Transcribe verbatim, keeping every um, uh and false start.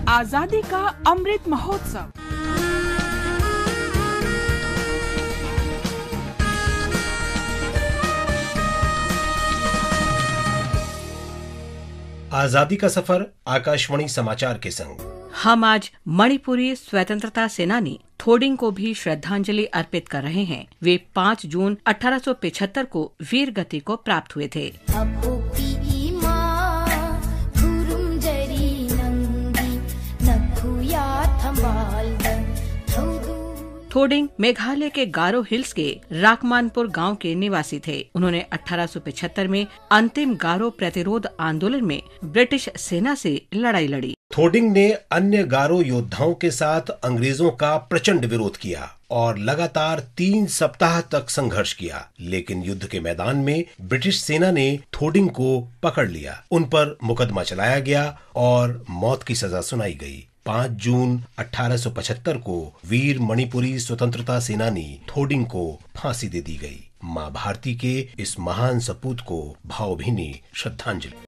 आजादी का अमृत महोत्सव। आजादी का सफर आकाशवाणी समाचार के संग हम आज मणिपुरी स्वतंत्रता सेनानी थोडिंग को भी श्रद्धांजलि अर्पित कर रहे हैं। वे पाँच जून अठारह सौ पचहत्तर को वीर गति को प्राप्त हुए थे। थोडिंग मेघालय के गारो हिल्स के राकमानपुर गांव के निवासी थे। उन्होंने अठारह सौ पचहत्तर में अंतिम गारो प्रतिरोध आंदोलन में ब्रिटिश सेना से लड़ाई लड़ी। थोडिंग ने अन्य गारो योद्धाओं के साथ अंग्रेजों का प्रचंड विरोध किया और लगातार तीन सप्ताह तक संघर्ष किया, लेकिन युद्ध के मैदान में ब्रिटिश सेना ने थोडिंग को पकड़ लिया। उन पर मुकदमा चलाया गया और मौत की सजा सुनाई गई। पाँच जून अठारह सौ पचहत्तर को वीर मणिपुरी स्वतंत्रता सेनानी थोडिंग को फांसी दे दी गई। मां भारती के इस महान सपूत को भावभीनी श्रद्धांजलि।